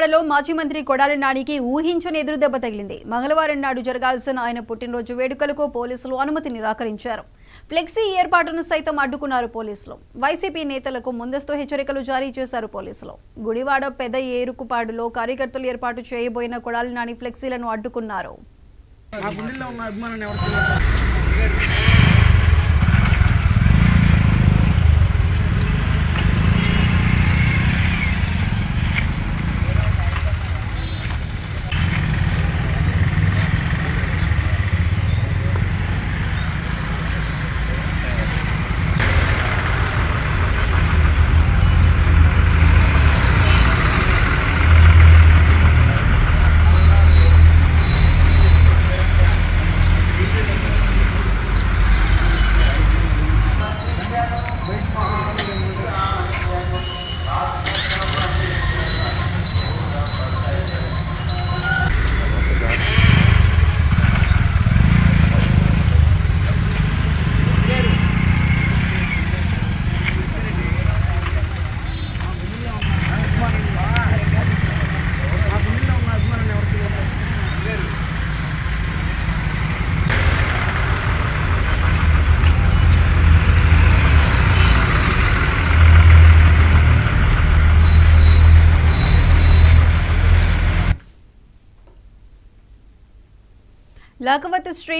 గుడివాడలో మాజీ మంత్రి కొడాలి నానికి ఊహించని ఎదురుదెబ్బ తగిలింది. మంగళవారం నాడు జరగాల్సిన ఆయన పుట్టినరోజు వేడుకలకు పోలీసులు అనుమతి నిరాకరించారు. ఫ్లెక్సీ ఏర్పాటును సైతం అడ్డుకున్నారు పోలీసులు. వైసీపీ నేతలకు ముందస్తు హెచ్చరికలు జారీ చేశారు పోలీసులు. గుడివాడ పెద్ద ఏరుకుపాడులో కార్యకర్తలు ఏర్పాటు చేయబోయిన కొడాలి నాని ఫ్లెక్సీలను అడ్డుకున్నారు. లాకవత్ స్ట్రీట్